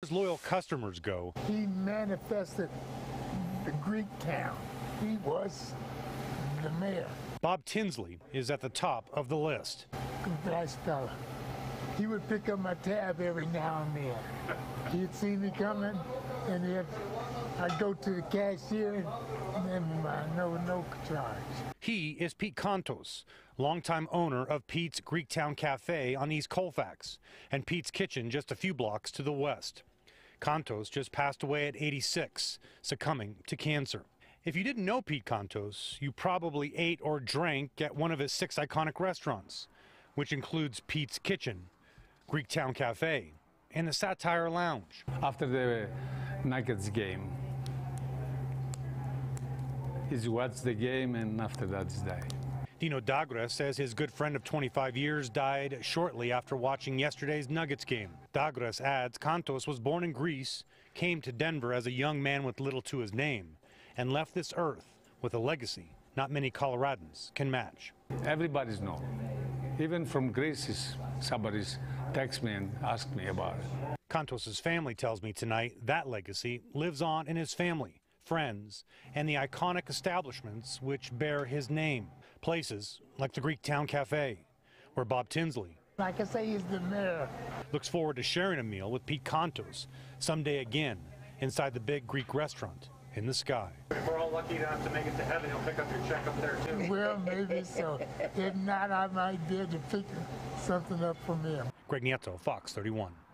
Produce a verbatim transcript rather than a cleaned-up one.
As loyal customers go, he manifested the Greek town. He was the mayor. Bob Tinsley is at the top of the list. Nice fella. He would pick up my tab every now and then. He'd see me coming, and he'd, I'd go to the cashier, and then uh, no, no charge. He is Pete Contos, longtime owner of Pete's Greektown Cafe on East Colfax, and Pete's Kitchen just a few blocks to the west. Contos just passed away at eighty-six, succumbing to cancer. If you didn't know Pete Contos, you probably ate or drank at one of his six iconic restaurants, which includes Pete's Kitchen, Greektown Cafe, and the Satire Lounge. After the Nuggets game, he's watched the game, and after that he's died. Dino Dagra says his good friend of twenty-five years died shortly after watching yesterday's Nuggets game. Dagras adds Contos was born in Greece, came to Denver as a young man with little to his name, and left this earth with a legacy not many Coloradans can match. Everybody's know. Even from Greece, somebody's text me and asked me about it. Contos' family tells me tonight that legacy lives on in his family, friends, and the iconic establishments which bear his name. Places like the Greektown Cafe, where Bob Tinsley, like I say, he's the mayor, looks forward to sharing a meal with Pete Contos someday again inside the big Greek restaurant in the sky. If we're all lucky enough to make it to heaven, he'll pick up your check up there too. Well, maybe so. If not, I might be able to pick something up from him. Greg Nieto, Fox thirty-one.